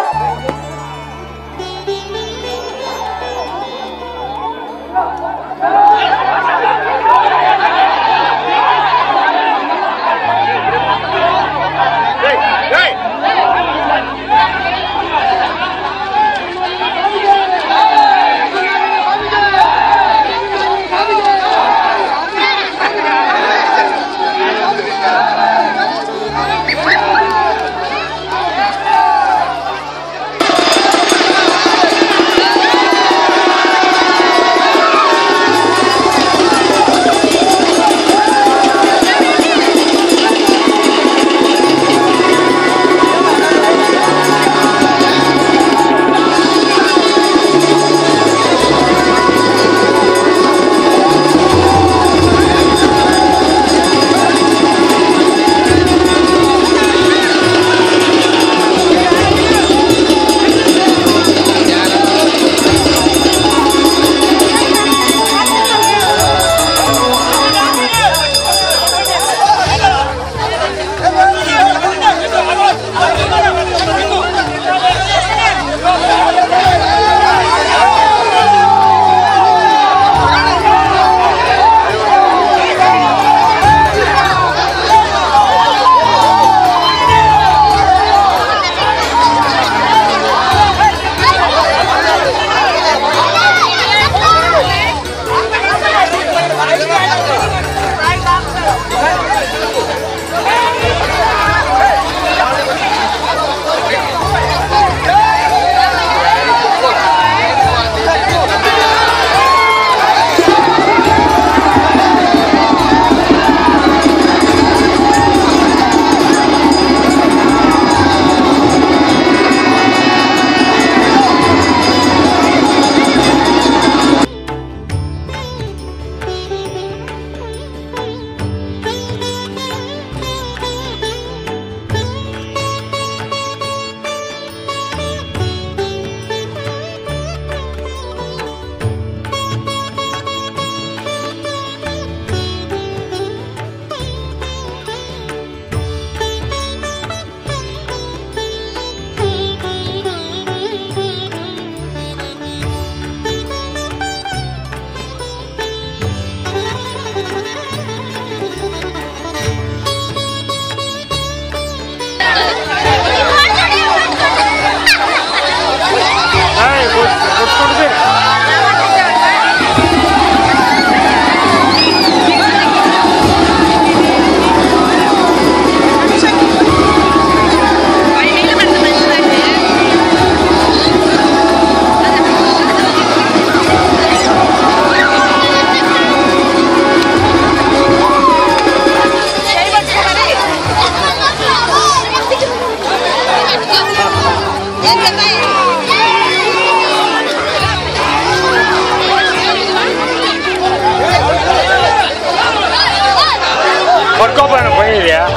Părcopă-nă pe el, ia!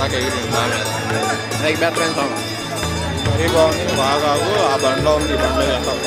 ఇందాక ఎగిరింది నా మీద. లైక్ బెటర్ అండ్ సాంగ్ మరీ బాగుంది. బాగా ఆ బండ్లో ఉంది, ఈ బండ్లో వెళ్తాం.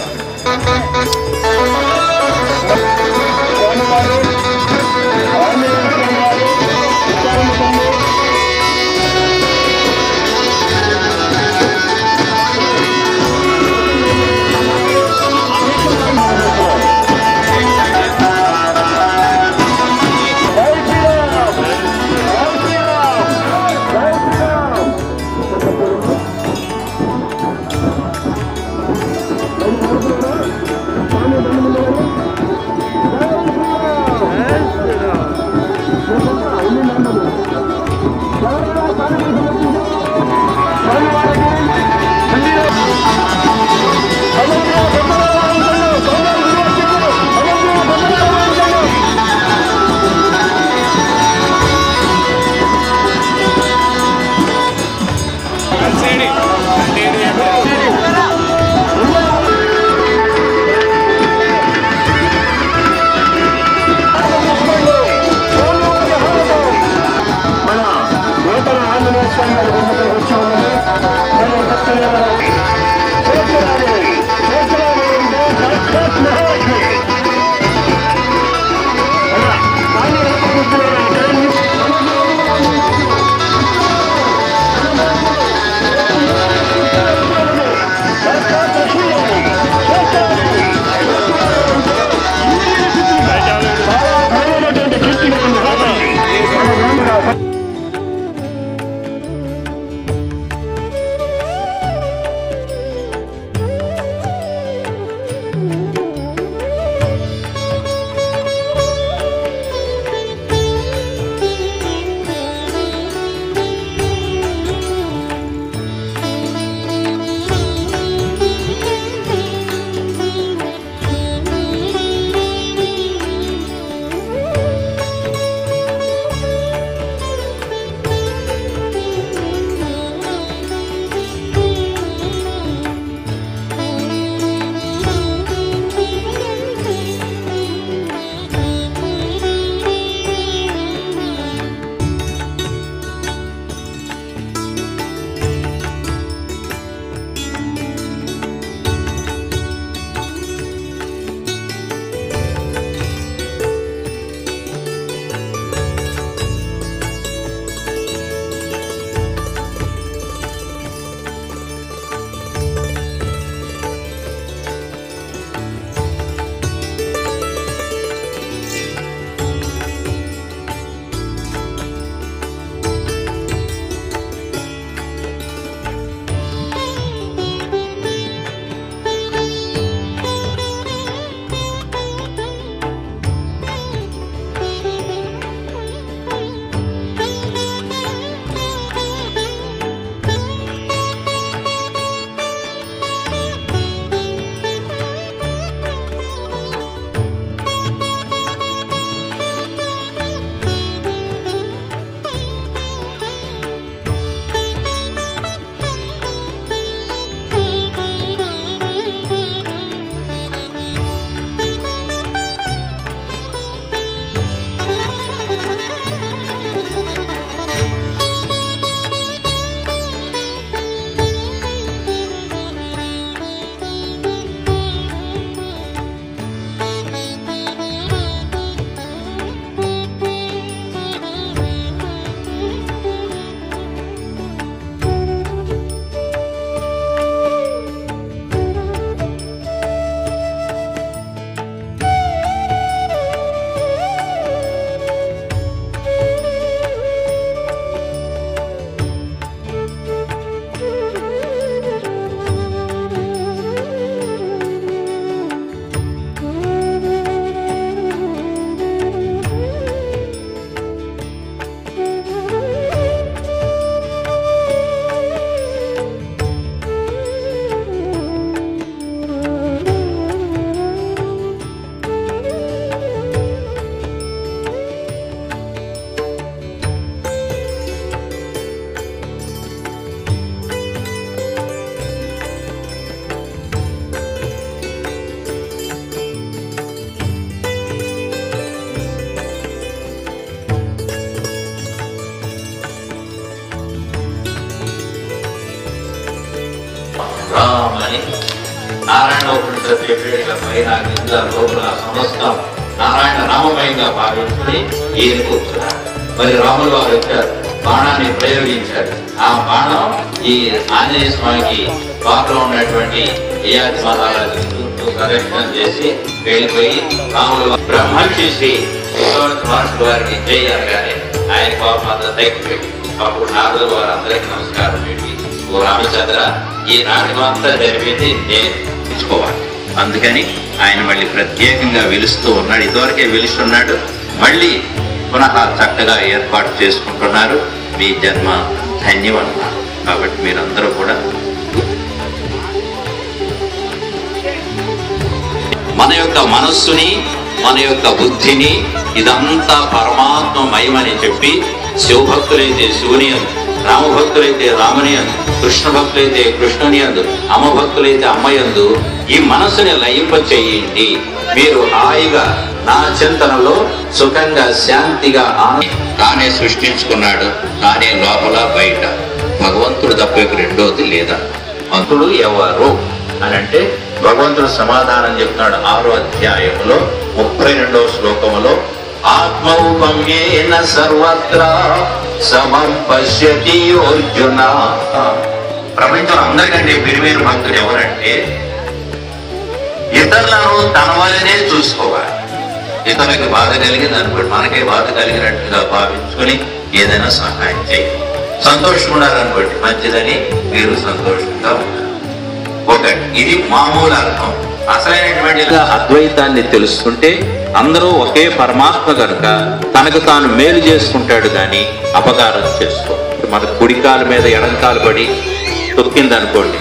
నారాయణ ఉపనిషత్తు చెప్పేట్టుగా పైన కింద లోపల సమస్తం నారాయణ నామమయంగా భావించుకుని ఈయన కూర్చున్నారు. మరి రాములు వారు వచ్చారు, బాణాన్ని ప్రయోగించారు. ఆ బాణం ఈ ఆంజనేయ స్వామికి పాకలో ఉన్నటువంటి యయాతి మహారాజు ప్రదక్షిణం చేసి వెళ్ళిపోయి రాములు బ్రహ్మర్షి శ్రీ మహర్షి వారిని చేయగానే ఆయన పాపం అంతా తగ్గిపోయి అప్పుడు నారదులు వారు అందరికీ నమస్కారం పెట్టి, ఓ రామచంద్ర, ఈ నాటకం అంతా జరిపింది నేను తెచ్చుకోవాలి. అందుకని ఆయన మళ్ళీ ప్రత్యేకంగా వెలుస్తూ ఉన్నాడు. ఇదివరకే వెలుస్తున్నాడు, మళ్ళీ పునః చక్కగా ఏర్పాటు చేసుకుంటున్నారు. మీ జన్మ ధన్యం అన్నారు. కాబట్టి మీరందరూ కూడా మన యొక్క మనస్సుని, మన యొక్క బుద్ధిని ఇదంతా పరమాత్మమయమని చెప్పి శివభక్తులైతే శివుని అందు, రామభక్తులైతే రాముని అందు, కృష్ణ భక్తులైతే కృష్ణుని అందు, అమ్మ భక్తులైతే అమ్మయందు ఈ మనస్సుని లయింప చేయండి. మీరు హాయిగా నా చింతనలో సుఖంగా శాంతిగా తానే సృష్టించుకున్నాడు. తానే లోపల బయట భగవంతుడు తప్ప రెండోది లేదా. భక్తుడు ఎవరు అని అంటే భగవంతుడు సమాధానం చెప్తున్నాడు 6వ అధ్యాయంలో 32వ శ్లోకములో, ఆత్మౌపమ్యేన సర్వత్రా సమం పశ్యతి అర్జున. ప్రపంచం అందరికంటే బిరివేరు భక్తుడు ఎవరంటే ఇతరులను తన వల్లనే చూసుకోవాలి. ఇతరులకు బాధ కలిగింది అనుకోండి, మనకే బాధ కలిగినట్టుగా భావించుకొని ఏదైనా సహాయం చేయాలి. సంతోషంగా ఉండాలనుకోండి, మంచిదని మీరు సంతోషంగా ఉండాలి. ఒకటి ఇది మామూలు అర్థం. అసలైనటువంటి అద్వైతాన్ని తెలుసుకుంటే అందరూ ఒకే పరమాత్మ కనుక తనకు తాను మేలు చేసుకుంటాడు కానీ అపకారం చేసుకో. మన కుడికాల మీద ఎడంకాలు పడి తొక్కింది అనుకోండి,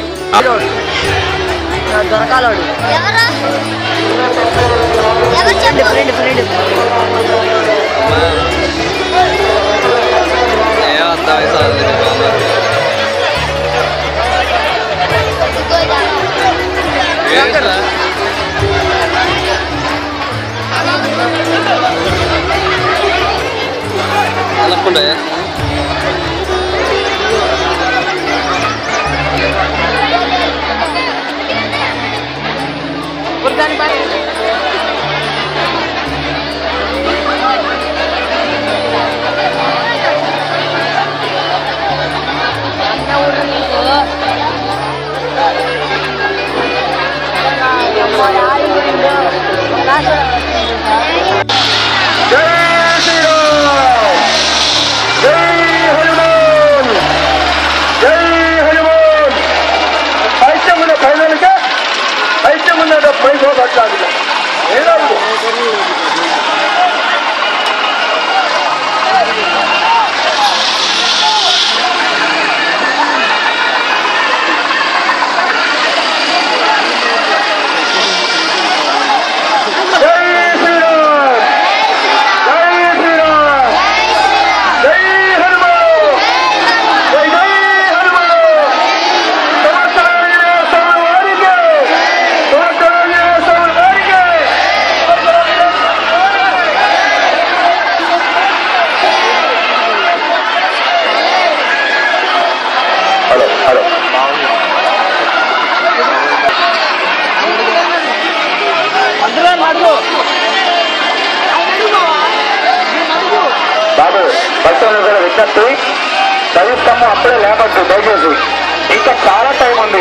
బాబు భక్తులు కూడా విజ్ఞప్తి, చదివిస్తాము అప్పుడే లేపట్టు దయచేసి. ఇంకా చాలా టైం ఉంది.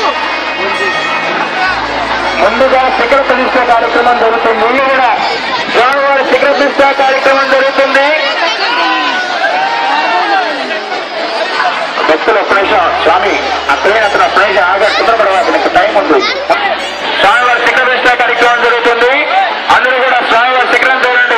ముందుగా శిఖర ప్రతిష్ట కార్యక్రమం జరుగుతుంది. కూడా స్వామివారి శిఖర ప్రతిష్ట కార్యక్రమం జరుగుతుంది. భక్తులు ఒక్క నిమిషం, స్వామి అక్కడే అతను ఒక్క నిమిషం ఆగా, తొందరపడవాలి, నాకు టైం ఉంది. స్వామివారి శిఖర ప్రతిష్ట కార్యక్రమం జరుగుతుంది. అందరూ కూడా స్వామివారి శిఖరం చూడండి.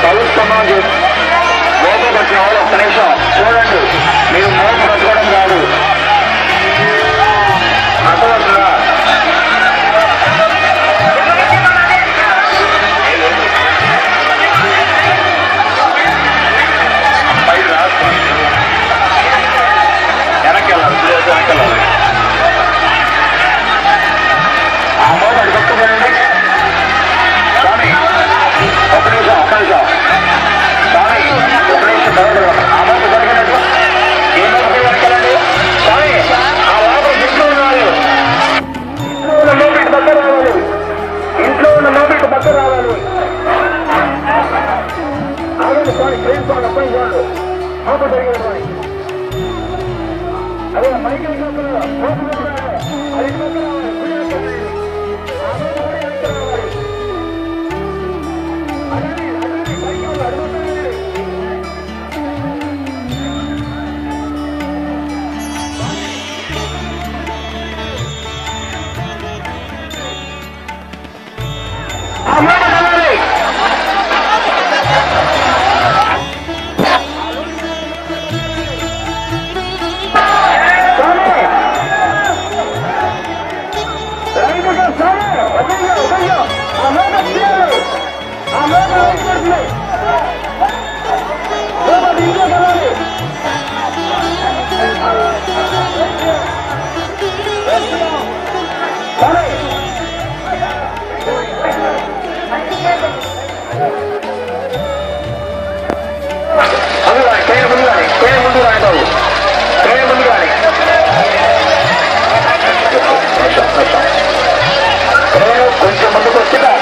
ప్రభుత్వం చేసి మోపు పట్టిన వాళ్ళు ఒక్క నిమిషం చూడండి. మీరు మోపు పట్టుకోవడం కాదు, అర్థమవుతుందా? వెనక్కి వెళ్ళాలి, వెనక్కి వెళ్ళాలి. ఆ మోపు అది పట్టుకోండి స్వామి. ఒక్క నిమిషం, ఒక్క నిమిషం స్వామి, ఒక్క నిమిషం డౌట్. ఆ మోపు జరిగినట్టు ఏ మోపు వెనకాలండి స్వామి. ఆ లోపల ఇంట్లో ఉన్నారు, ఇంట్లో ఉన్న మోపికి దగ్గర రావాలి, ఇంట్లో ఉన్న మోపికి దగ్గర రావాలి. ఆగండి స్వామి, ట్రైన్ స్వామి అప్పని చూడండి. మోపు జరిగిన స్వామి అదే మైకిల్ మోపు మోపు అది దగ్గర రావాలి. కొంచెం ముందుకు వచ్చిందా?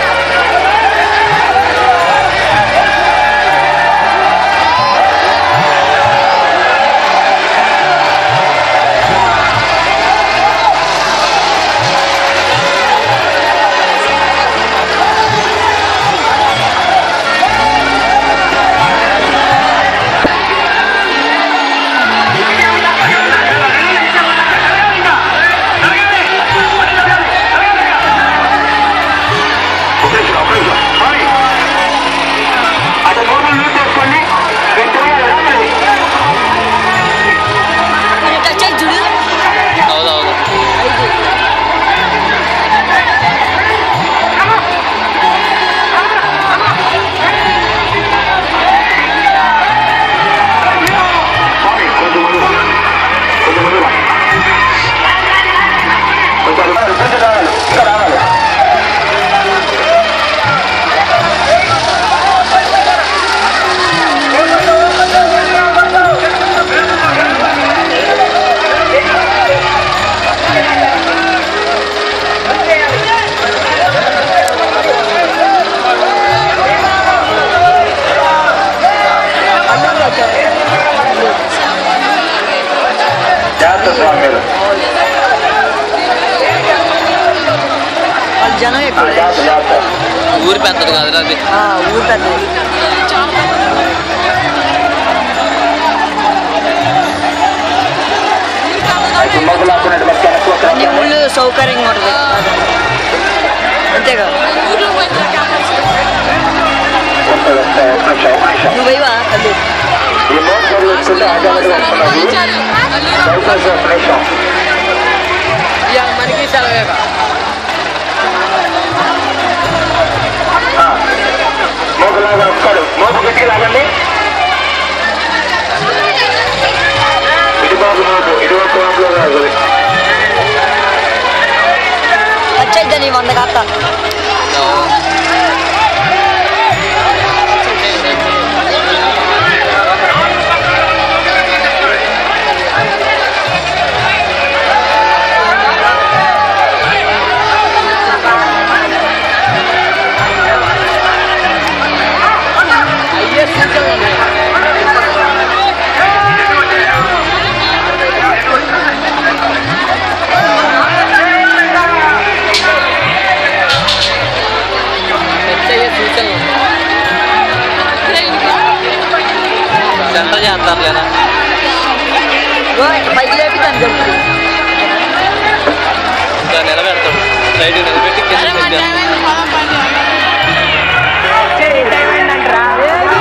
జనం ఎక్కువ, ఊరి పెద్దది కాదు అది, ఊరి పెద్దది. ఊళ్ళు సౌకర్యంగా ఉంటుంది అంతేగా. నువ్వు పోయివా తల్లి? మనకి సెలవేగా. మోపులాగా వస్తాడు, మోపు గట్టిగా లాగండి. ఇటుబాబు మోపు, ఇటువైపు మోపులో కాదు. వచ్చేద్దని 100 కాస్త సెంటర్ చేస్తారు లేదా పైకి లేపి దాన్ని జరుగుతుంది. నిలబెడతాడు, లైట్ నిలబెట్టి కింద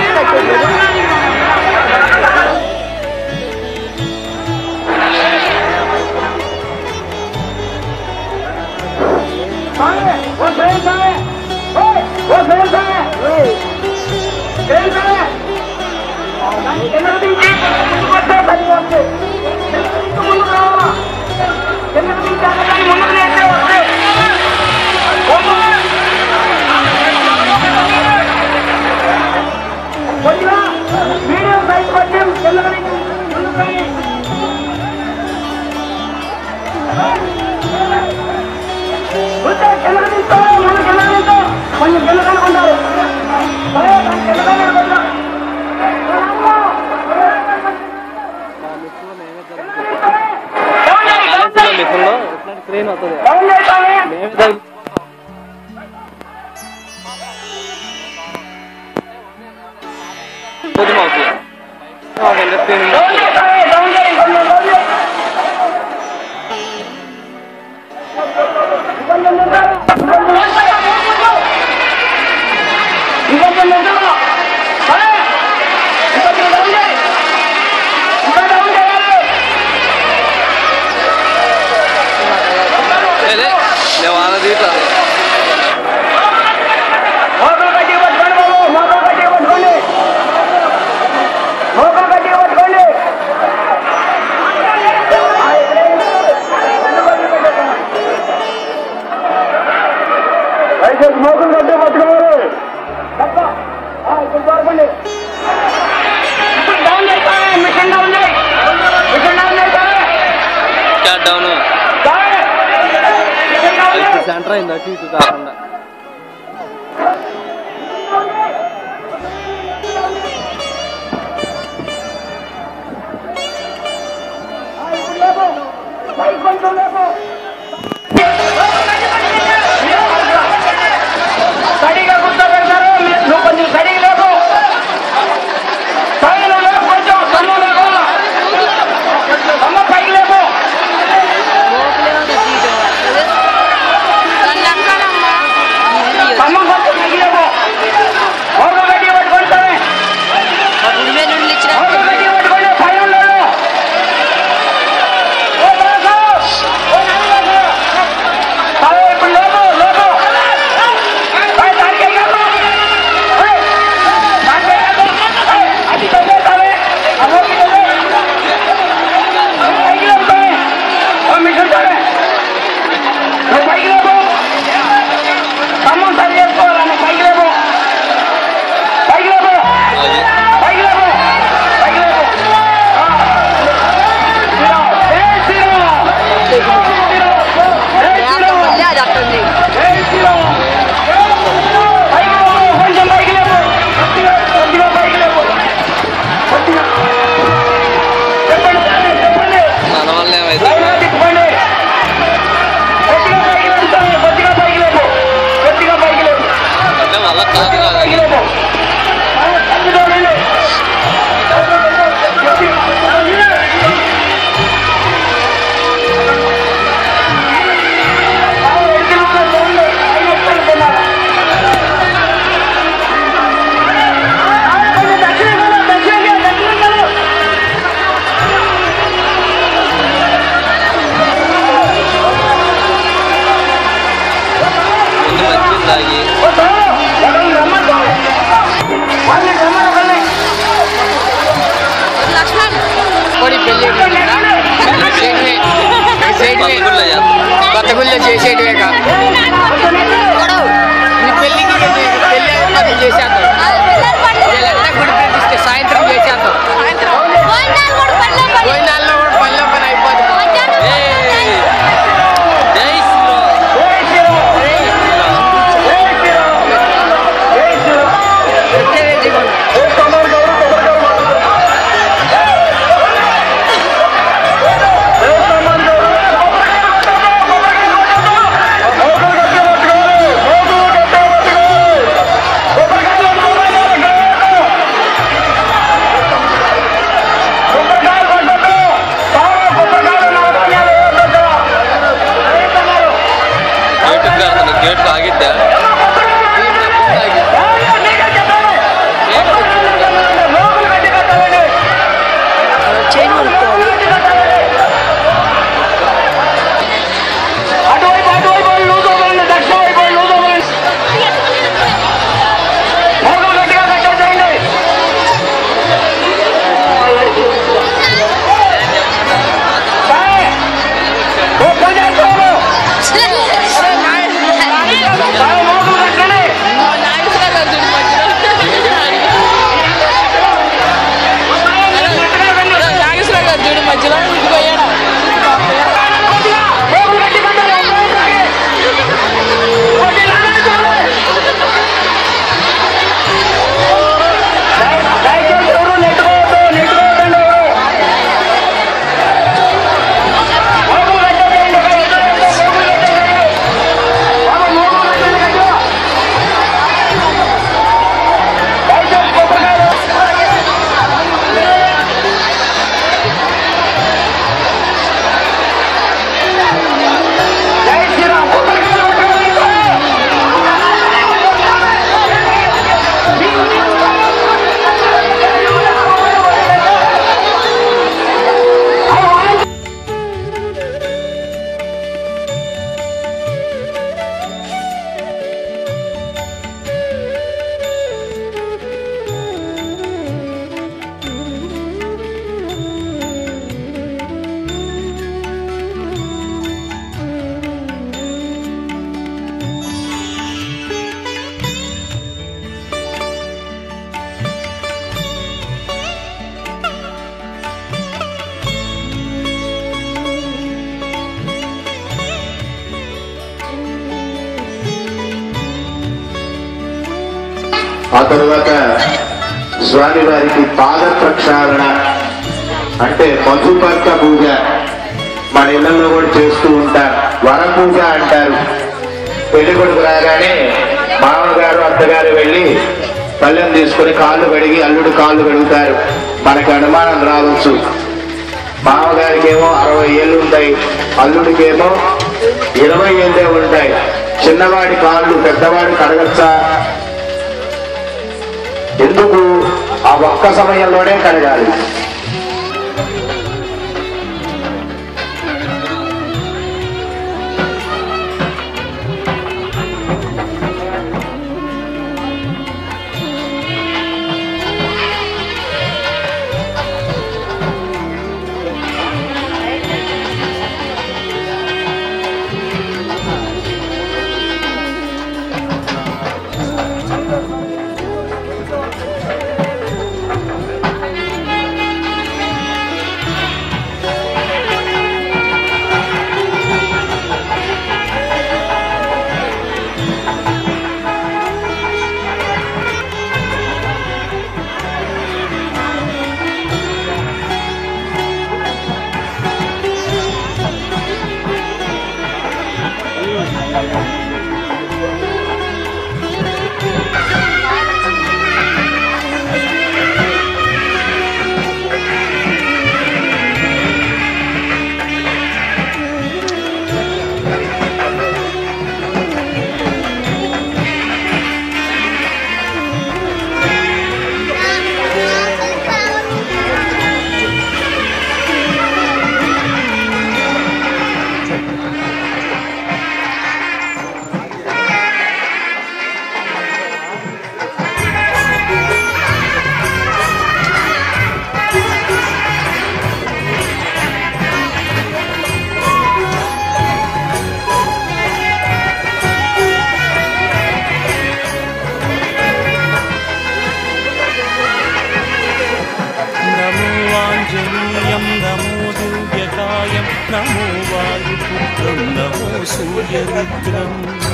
మిషన్లో ఎట్లాంటి క్రెయిన్ అవుతుంది కొద్దిగా నేను వాళ్ళ తీరుతాను మోకులు కట్టి పట్టుకోవాలి డౌన్ సెంటర్ అయింది అటు ఇటు కాకుండా సరిగా కూర్చోబెడతారు నువ్వు కొంచెం సరిగా లేకు సైలు లేకు కొంచెం సమ్మ లేకు సమ్మ పైకి లేకు సమ్మ కొంచెం పైకి లేకు ఓర్గ గడ్డి పట్టుకొని సరే ఓర్గ గడ్డి పట్టుకొని పైన లేదు ఓ ఆ తరువాత స్వామివారికి పాద ప్రక్షాళన అంటే మధుపర్క పూజ మన ఇళ్లలో కూడా చేస్తూ ఉంటారు. వర పూజ అంటారు. పెళ్లి కొడుకు రాగానే మామగారు అత్తగారు వెళ్ళి పళ్ళెం తీసుకుని కాళ్ళు కడిగి అల్లుడు కాళ్ళు కడుగుతారు. మనకి అనుమానం రావచ్చు, మామగారికేమో 60 ఏళ్ళు ఉంటాయి, అల్లుడికేమో 20 ఏళ్ళే ఉంటాయి. చిన్నవాడి కాళ్ళు పెద్దవాడు కడగచ్చా? ఎందుకు? ఆ ఒక్క సమయంలోనే కడగాలి. नमो वायुपुत्रं नमो सूर्यरुद्रं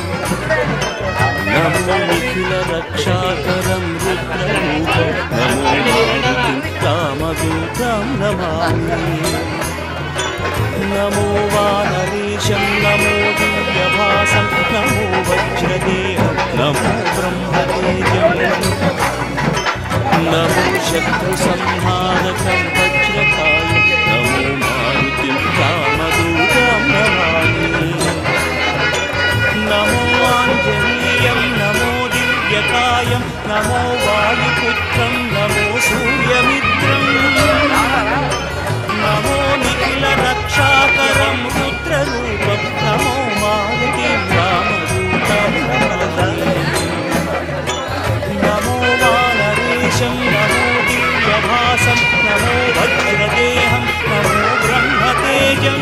नमो निखिलरक्षाकरं रुद्ररूपं नमो मारुतिं रामदूतं नमामि नमो वानरेशं नमो दिव्यभासं नमो वज्रदेहं नमो ब्रह्मतेजं नमो शत्रुसंहारकं वज्रकायं नमो मारुतिं रामदूतं नमामि नमो आञ्जनेयं नमो दिव्यकायं नमो वायुपुत्रं नमो सूर्यमित्रं नमो निखिलरक्षाकरं रुद्ररूपं नमो मारुतिं रामदूतं नमामि नमो वानरेशं नमो दिव्यभासं नमो वज्रदेहं नमो ब्रह्मतेजं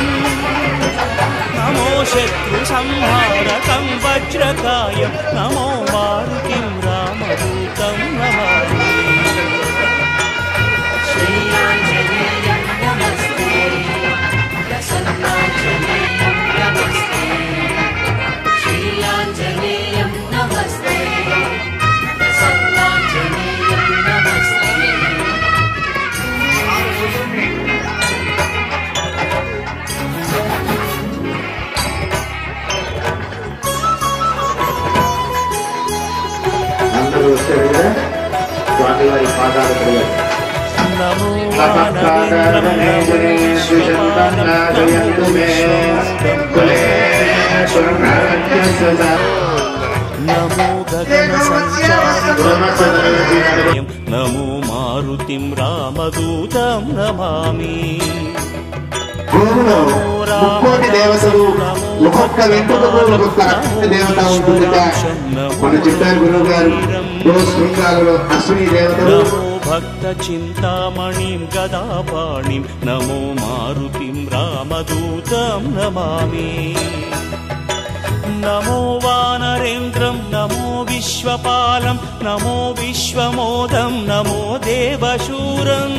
नमो शत्रुसंहारकं वज्रकायं नमो मारुतिं रामदूतं नमामि श्रीआञ्जनेयं नमस्ते प्रसन्नाञ्जनेयं नमस्ते श्रीआञ्जनेयं नमस्ते प्रसन्नाञ्जनेयं नमस्ते అందరూ వచ్చారు కదా స్వామివారి పాదాలు కడిగారు. नमो नमो गगनसञ्चारि नमो मारुतिं रामदूतं नमामि భూమిలో ముక్కోటి దేవతలు ఒక్కొక్క వెంట్రుకలో ఒక్కొక్క దేవత ఉంటుందిట. మన చెప్పారు గురువు గారు. శృంగాలలో అశ్విని దేవతలు भक्त चिंतामणिं गदापाणिं नमो मारुतिं रामदूतं नमामि नमो वानरेन्द्रं नमो विश्वपालं नमो विश्वमोदं नमो देवशूरं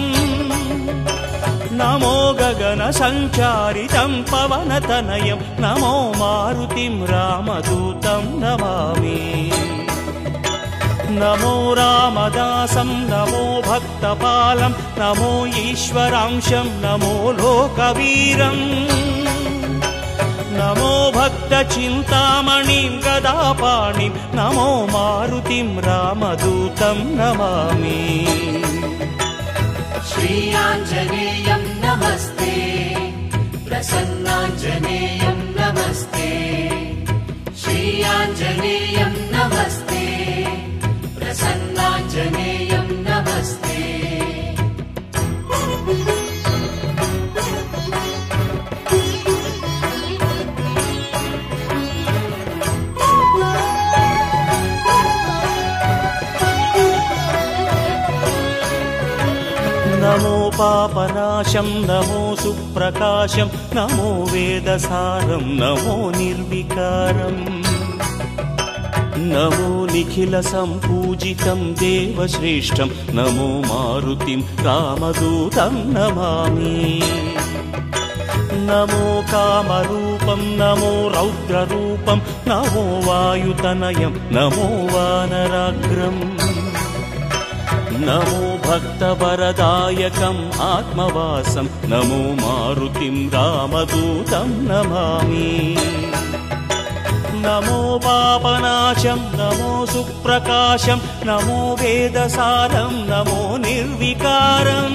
नमो गगनसञ्चारितं पवनतनयं नमो मारुतिं रामदूतं नमामि नमो रामदासं नमो भक्तपालं नमो ईश्वरांशं नमो लोकवीरम् नमो भक्तचिन्तामणिं गदापाणिं नमो मारुतिं रामदूतं नमामि श्रीयाञ्जनेयं नमस्ते प्रसन्नाञ्जनेयं नमस्ते श्रीयाञ्जनेयं नमस्ते प्रसन्नाञ्जनेयं नमस्ते नमो पापनाशं नमो सुप्रकाशं नमो वेदसारं नमो निर्विकारम् नमो निखिलसम्पूजितं देवश्रेष्ठं नमो मारुतिं रामदूतं नमामि नमो कामरूपं नमो रौद्ररूपं नमो वायुतनयं नमो वानराग्रम् नमो भक्तवरदायकम् आत्मवासं नमो मारुतिं रामदूतं नमामि नमो पापनाशं नमो सुप्रकाशं नमो वेदसारं नमो निर्विकारम्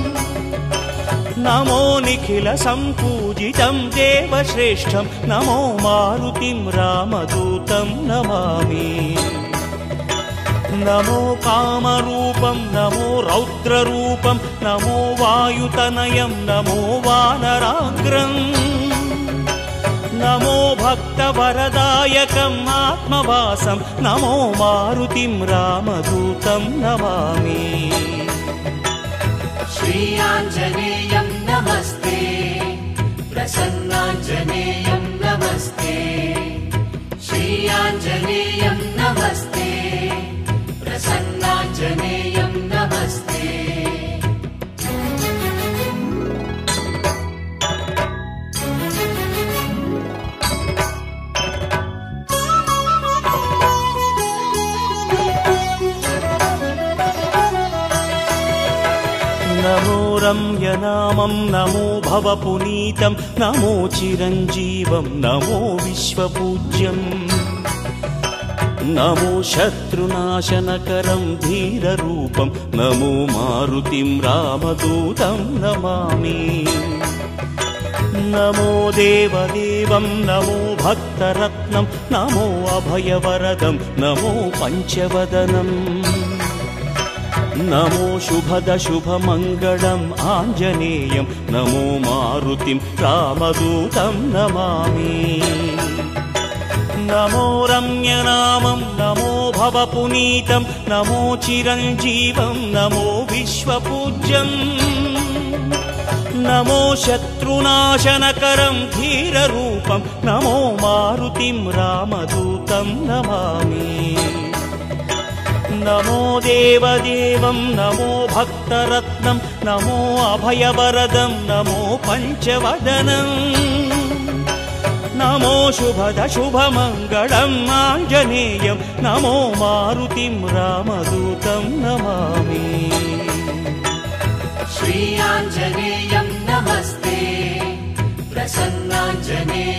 नमो निखिलसम्पूजितं देवश्रेष्ठं नमो मारुतिं रामदूतं नमामि नमो कामरूपं नमो रौद्ररूपं नमो वायुतनयं नमो वानराग्रम् नमो भक्तवरदायकम् आत्मवासं नमो मारुतिं रामदूतं नमामि श्रीयाञ्जनेयं नमस्ते प्रसन्नाञ्जनेयं नमस्ते श्रीयाञ्जनेयं नमस्ते प्रसन्नाञ्जनेयं नमस्ते नमो रम्यनामं नमो भवपुनीतं नमो चिरञ्जीवं नमो विश्वपूज्यम् नमो शत्रुनाशनकरं धीररूपं नमो मारुतिं रामदूतं नमामि नमो देवदेवं नमो भक्तरत्नं नमो अभयवरदं नमो पञ्चवदनम् नमो शुभदशुभमङ्गलम् आञ्जनेयं नमो मारुतिं रामदूतं नमामि नमो रम्यनामं नमो भवपुनीतं नमो चिरञ्जीवं नमो विश्वपूज्यम् नमो शत्रुनाशनकरं धीररूपं नमो मारुतिं रामदूतं नमामि नमो देवदेवं नमो भक्तरत्नं नमो अभयवरदं नमो पञ्चवदनम् नमो शुभदशुभमङ्गलम् आञ्जनेयं नमो मारुतिं रामदूतं नमामि श्रीयाञ्जनेयं नमस्ते प्रसन्नाञ्जनेयं